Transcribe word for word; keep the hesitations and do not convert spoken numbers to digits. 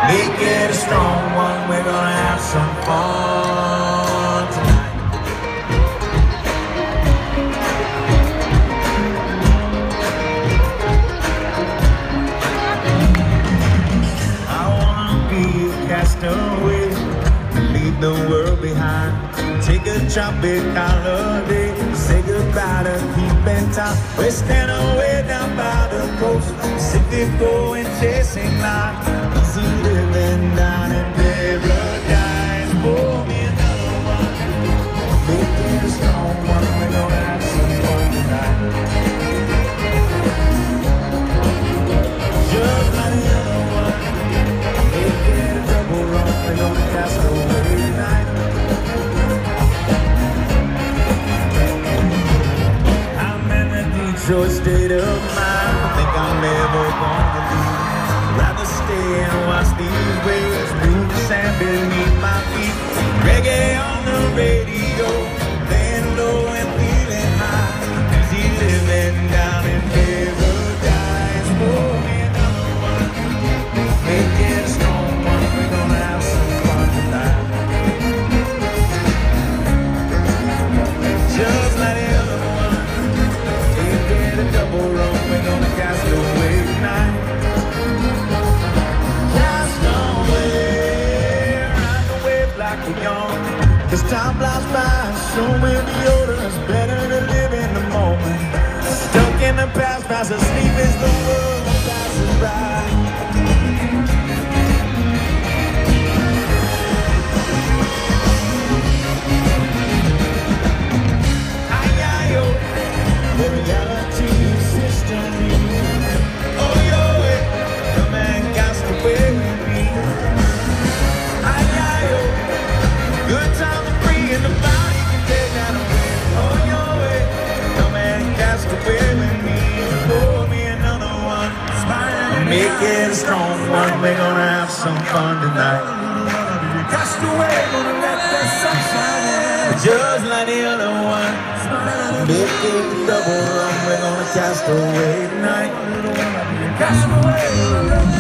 Make it a strong one, we're gonna have some fun tonight. I wanna be a castaway, leave the world behind. Take a tropic holiday, say goodbye to keeping time. We're standing way down by the coast, simply going chasing life. Easy living down in paradise. Pour me another one, make it a strong one. We're gonna have some fun tonight. Just like the other one, make it a double run. We're gonna cast away tonight. Your state of mind, I think I'm never gonna leave. Rather stay and watch these waves move the sand beneath my feet. Reggae on the radio, laying low and feeling high. Easy living down in paradise. For me another one, make it a strong one. We're gonna have some fun tonight. Just like the other one, double run, we're gonna cast away tonight. Cast away, ride the wave like we're young. Cause time flies by, so many odors, better to live in the moment. Stuck in the past, fast asleep as the world passes by. Make it a strong one, we're gonna have some fun tonight. Castaway, gonna let the sunshine in. Just like the other one, make it a double run, we're gonna cast away tonight. Castaway.